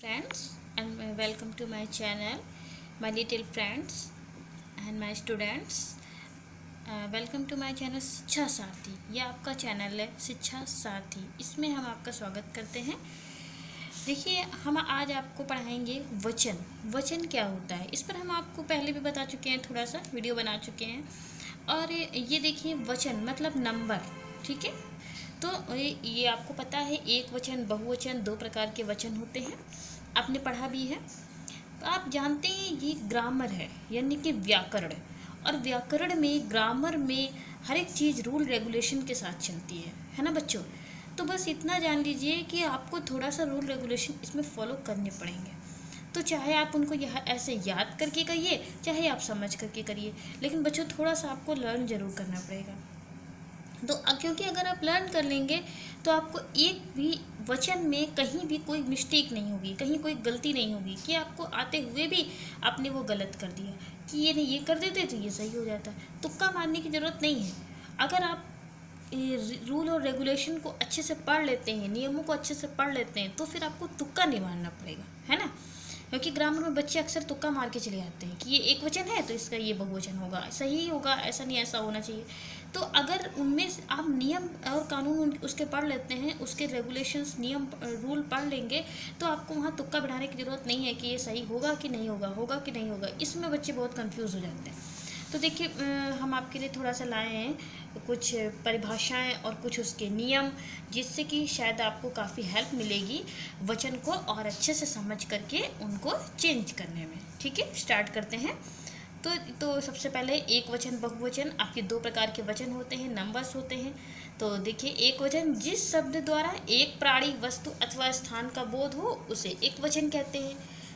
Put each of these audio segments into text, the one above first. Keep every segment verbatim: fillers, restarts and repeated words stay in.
Friends, and uh, welcome to my channel, my little friends and my students. Welcome to my channel Shiksha Sathi. ये आपका channel है शिक्षा साथी। इसमें हम आपका स्वागत करते हैं। देखिए, हम आज आपको पढ़ाएंगे वचन। वचन क्या होता है, इस पर हम आपको पहले भी बता चुके हैं, थोड़ा सा वीडियो बना चुके हैं। और ये देखिए, वचन मतलब नंबर, ठीक है। तो ये, ये आपको पता है, एक वचन, बहुवचन, दो प्रकार के वचन होते हैं। आपने पढ़ा भी है। तो आप जानते हैं ये ग्रामर है, यानी कि व्याकरण। और व्याकरण में, ग्रामर में हर एक चीज़ रूल रेगुलेशन के साथ चलती है है ना बच्चों। तो बस इतना जान लीजिए कि आपको थोड़ा सा रूल रेगुलेशन इसमें फॉलो करने पड़ेंगे। तो चाहे आप उनको यह ऐसे याद करके करिए, चाहे आप समझ करके करिए, लेकिन बच्चों थोड़ा सा आपको लर्न ज़रूर करना पड़ेगा। तो क्योंकि अगर आप लर्न कर लेंगे तो आपको एक भी वचन में कहीं भी कोई मिस्टेक नहीं होगी, कहीं कोई गलती नहीं होगी कि आपको आते हुए भी आपने वो गलत कर दिया, कि ये नहीं ये कर देते तो ये सही हो जाता। तुक्का मारने की ज़रूरत नहीं है। अगर आप रूल और रेगुलेशन को अच्छे से पढ़ लेते हैं, नियमों को अच्छे से पढ़ लेते हैं, तो फिर आपको तुक्का नहीं मारना पड़ेगा, है ना। क्योंकि ग्रामर में बच्चे अक्सर तुक्का मार के चले जाते हैं कि ये एक वचन है तो इसका ये बहुवचन होगा, सही होगा, ऐसा नहीं ऐसा होना चाहिए। तो अगर उनमें आप नियम और कानून उसके पढ़ लेते हैं, उसके रेगुलेशंस, नियम, रूल पढ़ लेंगे, तो आपको वहाँ तुक्का बिठाने की ज़रूरत नहीं है कि ये सही होगा कि नहीं होगा, होगा कि नहीं होगा। इसमें बच्चे बहुत कंफ्यूज हो जाते हैं। तो देखिए, हम आपके लिए थोड़ा सा लाए हैं कुछ परिभाषाएं और कुछ उसके नियम, जिससे कि शायद आपको काफ़ी हेल्प मिलेगी वचन को और अच्छे से समझ करके उनको चेंज करने में। ठीक है, स्टार्ट करते हैं। तो तो सबसे पहले एक वचन, बहुवचन, आपके दो प्रकार के वचन होते हैं, नंबर्स होते हैं। तो देखिए, एक वचन, जिस शब्द द्वारा एक प्राणी, वस्तु अथवा स्थान का बोध हो उसे एक वचन कहते हैं।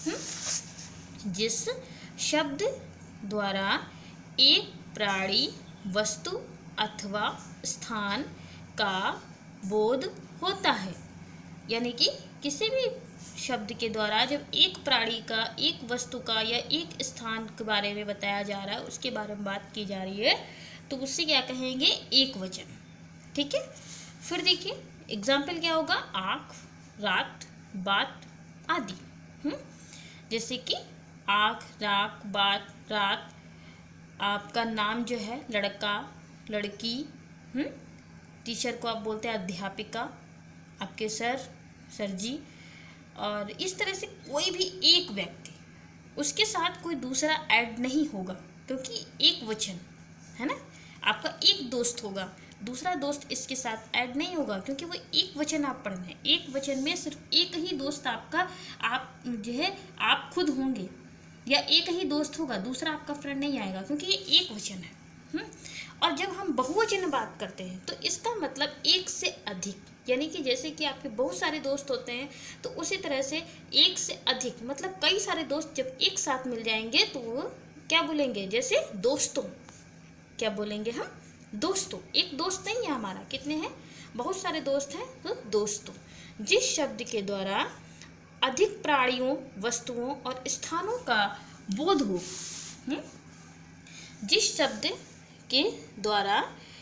हुँ? जिस शब्द द्वारा एक प्राणी, वस्तु अथवा स्थान का बोध होता है, यानी कि किसी भी शब्द के द्वारा जब एक प्राणी का, एक वस्तु का या एक स्थान के बारे में बताया जा रहा है, उसके बारे में बात की जा रही है, तो उससे क्या कहेंगे, एक वचन। ठीक है। फिर देखिए एग्जाम्पल क्या होगा, आँख, रात, बात आदि। हम्म जैसे कि आँख, रात, बात, रात। आपका नाम जो है, लड़का, लड़की। हम्म टीचर को आप बोलते हैं अध्यापिका, आपके सर, सर जी। और इस तरह से कोई भी एक व्यक्ति, उसके साथ कोई दूसरा ऐड नहीं होगा, क्योंकि एक वचन है ना। आपका एक दोस्त होगा, दूसरा दोस्त इसके साथ ऐड नहीं होगा, क्योंकि वो एक वचन आप पढ़ रहे हैं। एक वचन में सिर्फ एक ही दोस्त आपका, आप जो है आप खुद होंगे, या एक ही दोस्त होगा, दूसरा आपका फ्रेंड नहीं आएगा, क्योंकि ये एक वचन है। हुँ? और जब हम बहुवचन में बात करते हैं तो इसका मतलब एक से अधिक, यानी कि जैसे कि आपके बहुत सारे दोस्त होते हैं, तो उसी तरह से एक से अधिक मतलब कई सारे दोस्त जब एक साथ मिल जाएंगे तो वो क्या बोलेंगे, जैसे दोस्तों। क्या बोलेंगे हम, दोस्तों। एक दोस्त नहीं है हमारा, कितने हैं, बहुत सारे दोस्त हैं, तो दोस्तों। जिस शब्द के द्वारा अधिक प्राणियों, वस्तुओं और स्थानों का बोध हो। हुँ? जिस शब्द के द्वारा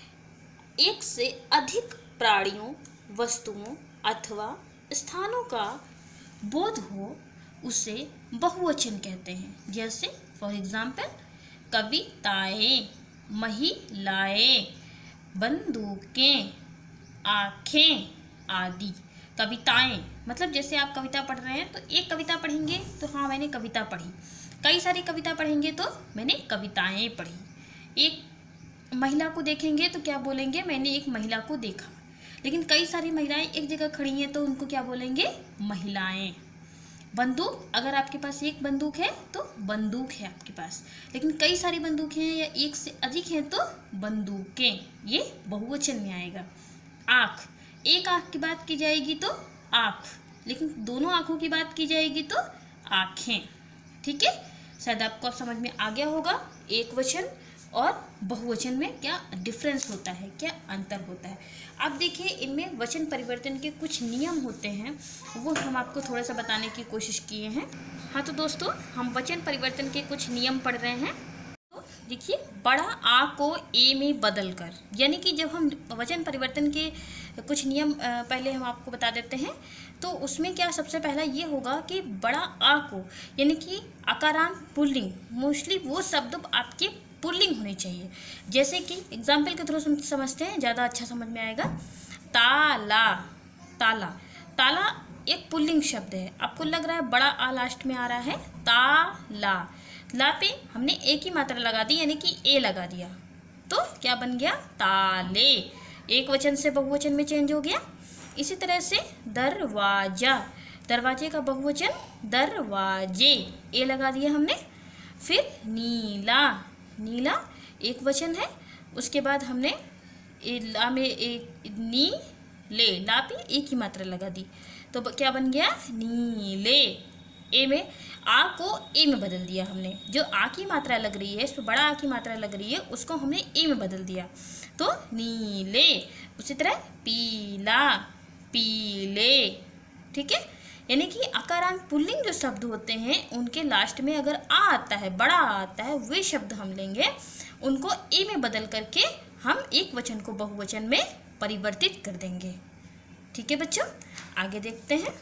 एक से अधिक प्राणियों, वस्तुओं अथवा स्थानों का बोध हो उसे बहुवचन कहते हैं। जैसे फॉर एग्जाम्पल, कविताएं, महिलाएं, बंदूकें, आँखें आदि। कविताएं मतलब जैसे आप कविता पढ़ रहे हैं तो एक कविता पढ़ेंगे तो हाँ मैंने कविता पढ़ी, कई सारी कविता पढ़ेंगे तो मैंने कविताएं पढ़ी। एक महिला को देखेंगे तो क्या बोलेंगे, मैंने एक महिला को देखा। लेकिन कई सारी महिलाएं एक जगह खड़ी हैं तो उनको क्या बोलेंगे, महिलाएं। बंदूक, अगर आपके पास एक बंदूक है तो बंदूक है आपके पास, लेकिन कई सारी बंदूकें हैं या एक से अधिक हैं तो बंदूकें, ये बहुवचन में आएगा। आँख, एक आँख की बात की जाएगी तो आँख, लेकिन दोनों आँखों की बात की जाएगी तो आँखें। ठीक है, शायद आपको समझ में आ गया होगा एक वचन और बहुवचन में क्या डिफरेंस होता है, क्या अंतर होता है। अब देखिए, इनमें वचन परिवर्तन के कुछ नियम होते हैं, वो हम आपको थोड़ा सा बताने की कोशिश किए हैं। हाँ तो दोस्तों, हम वचन परिवर्तन के कुछ नियम पढ़ रहे हैं। तो देखिए, बड़ा आ को ए में बदल कर, यानी कि जब हम वचन परिवर्तन के कुछ नियम पहले हम आपको बता देते हैं। तो उसमें क्या सबसे पहला ये होगा कि बड़ा आ को, यानी कि आकारांत पुल्लिंग, मोस्टली वो शब्द आपके पुल्लिंग होने चाहिए। जैसे कि एग्जाम्पल के थ्रू समझते हैं, ज़्यादा अच्छा समझ में आएगा। ताला, ताला, ताला एक पुल्लिंग शब्द है। आपको लग रहा है बड़ा आ लास्ट में आ रहा है, ताला, ला पे हमने एक ही मात्रा लगा दी, यानी कि ए लगा दिया, तो क्या बन गया, ताले। एक वचन से बहुवचन में चेंज हो गया। इसी तरह से दरवाजा, दरवाजे का बहुवचन दरवाजे, ए लगा दिया हमने। फिर नीला, नीला एक वचन है, उसके बाद हमने ए ला में एक नी ले, ला पे एक ही मात्रा लगा दी, तो क्या बन गया, नीले। ए में आ को ए में बदल दिया हमने, जो आ की मात्रा लग रही है, इस पर बड़ा आ की मात्रा लग रही है, उसको हमने ए में बदल दिया, तो नीले। उसी तरह पीला, पीले, ठीक है। यानी कि आकारांत पुल्लिंग जो शब्द होते हैं उनके लास्ट में अगर आ आता है, बड़ा आ आता है, वे शब्द हम लेंगे, उनको ए में बदल करके हम एक वचन को बहुवचन में परिवर्तित कर देंगे। ठीक है बच्चों, आगे देखते हैं।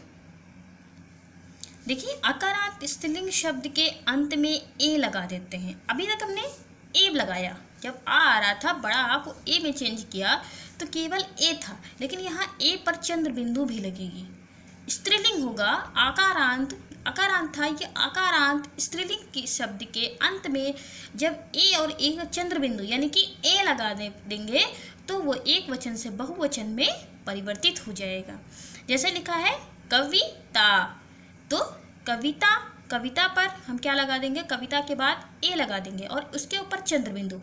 देखिए, आकारांत स्त्रीलिंग शब्द के अंत में ए लगा देते हैं। अभी तक हमने ए लगाया, जब आ आ रहा था, बड़ा आ को ए में चेंज किया तो केवल ए था, लेकिन यहाँ ए पर चंद्र बिंदु भी लगेगी। स्त्रीलिंग होगा आकारांत, आकारांत था, ये आकारांत स्त्रीलिंग के शब्द के अंत में जब ए और ए का चंद्र बिंदु यानी कि ए लगा दे देंगे तो वो एक वचन से बहुवचन में परिवर्तित हो जाएगा। जैसे लिखा है कविता, तो कविता, कविता पर हम क्या लगा देंगे, कविता के बाद ए लगा देंगे और उसके ऊपर चंद्र बिंदु,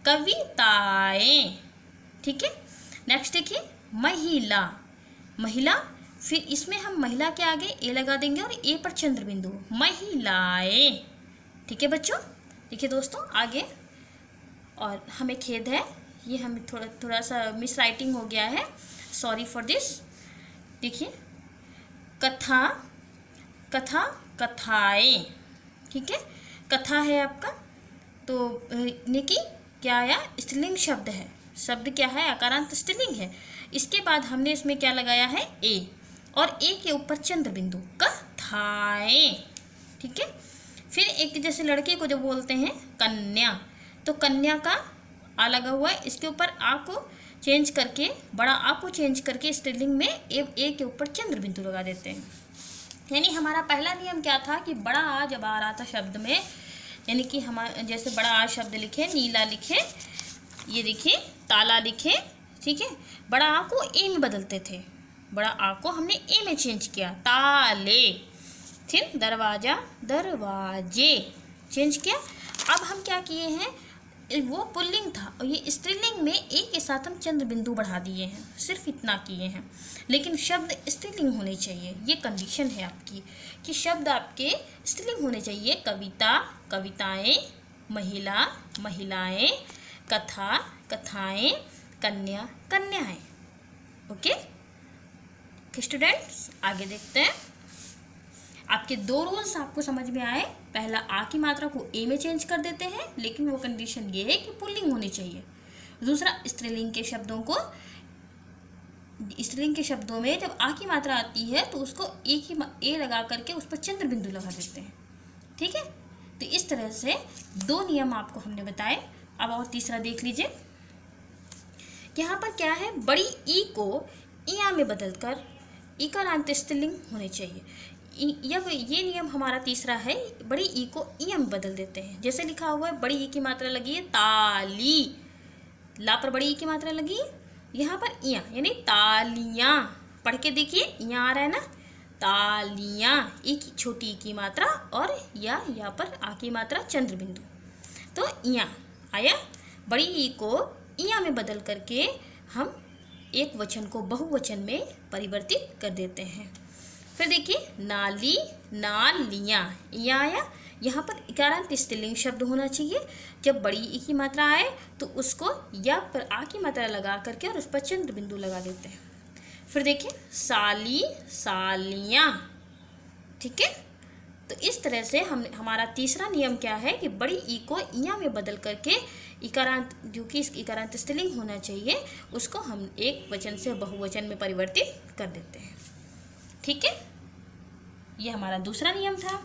कविताएं। ठीक है। नेक्स्ट देखिए, महिला, महिला, फिर इसमें हम महिला के आगे ए लगा देंगे और ए पर चंद्र बिंदु, महिलाएं। ठीक है बच्चों। देखिए दोस्तों आगे, और हमें खेद है, ये हमें थोड़ा थोड़ा सा मिस राइटिंग हो गया है, सॉरी फॉर दिस। देखिए, कथा, कथा, कथाएं। ठीक है, कथा है आपका, तो निकी क्या आया, स्त्रीलिंग शब्द है, शब्द क्या है, आकारांत स्त्रीलिंग है। इसके बाद हमने इसमें क्या लगाया है, ए, और ए के ऊपर चंद्र बिंदु, कथाएं। ठीक है। फिर एक जैसे लड़के को जो बोलते हैं कन्या, तो कन्या का आ लगा हुआ है, इसके ऊपर आ को चेंज करके, बड़ा आ को चेंज करके स्त्रीलिंग में ए, ए के ऊपर चंद्र बिंदु लगा देते हैं। यानी हमारा पहला नियम क्या था कि बड़ा आ जब आ रहा था शब्द में, यानी कि हमारा जैसे बड़ा आ शब्द लिखे, नीला लिखे, ये देखिए ताला लिखे, ठीक है, बड़ा आ को ए में बदलते थे, बड़ा आ को हमने ए में चेंज किया, ताले। फिर दरवाजा, दरवाजे चेंज किया। अब हम क्या किए हैं, वो पुल्लिंग था और ये स्त्रीलिंग में ए के साथ हम चंद्र बिंदु बढ़ा दिए हैं, सिर्फ इतना किए हैं, लेकिन शब्द स्त्रीलिंग होने चाहिए। ये कंडीशन है आपकी कि शब्द आपके स्त्रीलिंग होने चाहिए। कविता, कविताएं, महिला, महिलाएं, कथा, कथाएं, कन्या, कन्याएं। ओके स्टूडेंट्स, आगे देखते हैं। आपके दो रूल्स आपको समझ में आए। पहला, आ की मात्रा को ए में चेंज कर देते हैं, लेकिन वो कंडीशन ये है कि पुल्लिंग होनी चाहिए। दूसरा, स्त्रीलिंग के शब्दों को, स्त्रीलिंग के शब्दों में जब आ की मात्रा आती है तो उसको एक ही ए लगा करके उस पर चंद्र बिंदु लगा देते हैं। ठीक है, तो इस तरह से दो नियम आपको हमने बताए। अब और तीसरा देख लीजिए। यहाँ पर क्या है, बड़ी ई को इया में बदलकर इकारांत स्त्रीलिंग होने चाहिए। जब ये नियम हमारा तीसरा है, बड़ी ई को इया में बदल देते हैं। जैसे लिखा हुआ है, बड़ी ई की मात्रा लगी है ताली, ला पर बड़ी ई की मात्रा लगी है, यहाँ पर इया यानी तालियाँ। पढ़ के देखिए, यहाँ आ रहा है ना, तालियाँ, ई की छोटी ई की मात्रा और या यहाँ पर आ की मात्रा चंद्र बिंदु, तो इया आया। बड़ी ई को इया में बदल करके हम एक वचन को बहुवचन में परिवर्तित कर देते हैं। फिर देखिए, नाली, नालियाँ, या आया। यहाँ पर इकारांत स्त्रीलिंग शब्द होना चाहिए। जब बड़ी ई की मात्रा आए तो उसको या पर आ की मात्रा लगा करके और उस पर चंद्र बिंदु लगा देते हैं। फिर देखिए, साली, सालियाँ। ठीक है, तो इस तरह से हम हमारा तीसरा नियम क्या है कि बड़ी ई को इया में बदल करके इकारांत, जो कि इकारांत स्त्रीलिंग होना चाहिए, उसको हम एक वचन से बहुवचन में परिवर्तित कर देते हैं। ठीक है, ये हमारा दूसरा नियम था।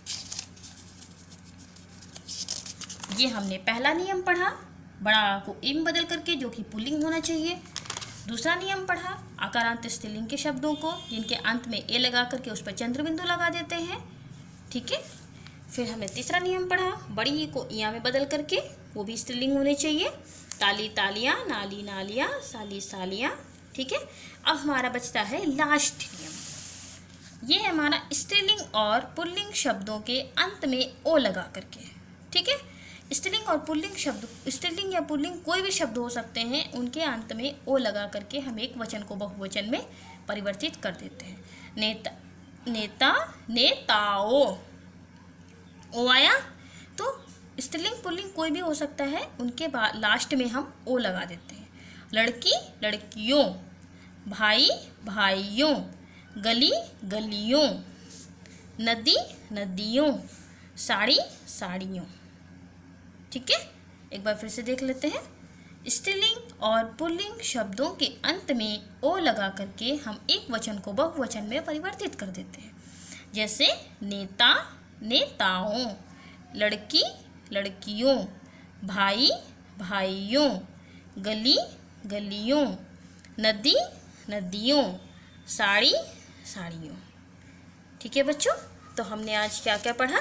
ये हमने पहला नियम पढ़ा, बड़ा आ को ए में बदल करके, जो कि पुल्लिंग होना चाहिए। दूसरा नियम पढ़ा, आकारांत स्त्रीलिंग के शब्दों को जिनके अंत में ए लगा करके उस पर चंद्र बिंदु लगा देते हैं। ठीक है, फिर हमने तीसरा नियम पढ़ा, बड़ी ई को इया में बदल करके, वो भी स्त्रीलिंग होने चाहिए। ताली तालियाँ, नाली नालियाँ, साली सालियाँ। ठीक है, अब हमारा बचता है लास्ट नियम। ये है हमारा स्त्रीलिंग और पुल्लिंग शब्दों के अंत में ओ लगा करके। ठीक है, स्त्रीलिंग और पुल्लिंग शब्द, स्त्रीलिंग या पुल्लिंग कोई भी शब्द हो सकते हैं, उनके अंत में ओ लगा करके हम एक वचन को बहुवचन में परिवर्तित कर देते हैं। नेता, नेता, नेताओ, ओ आया, तो स्त्रीलिंग पुल्लिंग कोई भी हो सकता है, उनके बाद लास्ट में हम ओ लगा देते हैं। लड़की, लड़कियों, भाई, भाइयों, गली, गलियों, नदी, नदियों, साड़ी, साड़ियों। ठीक है, एक बार फिर से देख लेते हैं। स्त्रीलिंग और पुल्लिंग शब्दों के अंत में ओ लगा करके हम एक वचन को बहुवचन में परिवर्तित कर देते हैं। जैसे नेता, नेताओं, लड़की, लड़कियों, भाई, भाइयों, गली, गलियों, नदी, नदियों, साड़ी, साड़ियों। ठीक है बच्चों, तो हमने आज क्या क्या पढ़ा,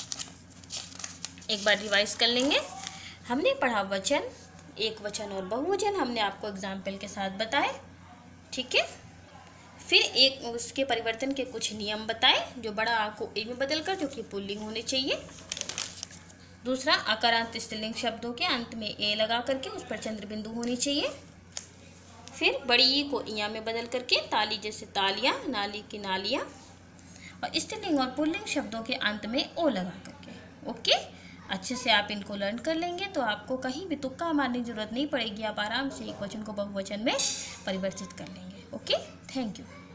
एक बार रिवाइज कर लेंगे। हमने पढ़ा वचन, एक वचन और बहुवचन, हमने आपको एग्जाम्पल के साथ बताए। ठीक है, फिर एक उसके परिवर्तन के कुछ नियम बताए, जो बड़ा आ को ए में बदलकर, जो कि पुल्लिंग होने चाहिए। दूसरा, आकारांत स्त्रीलिंग शब्दों के अंत में ए लगा करके उस पर चंद्र बिंदु होनी चाहिए। फिर बड़ी ई को इया में बदल करके, ताली जैसे तालियाँ, नाली की नालियाँ, और स्त्रीलिंग और पुल्लिंग शब्दों के अंत में ओ लगा करके। ओके, अच्छे से आप इनको लर्न कर लेंगे तो आपको कहीं भी तुक्का मारने की जरूरत नहीं पड़ेगी, आप आराम से एक वचन को बहुवचन में परिवर्तित कर लेंगे। Okay, thank you.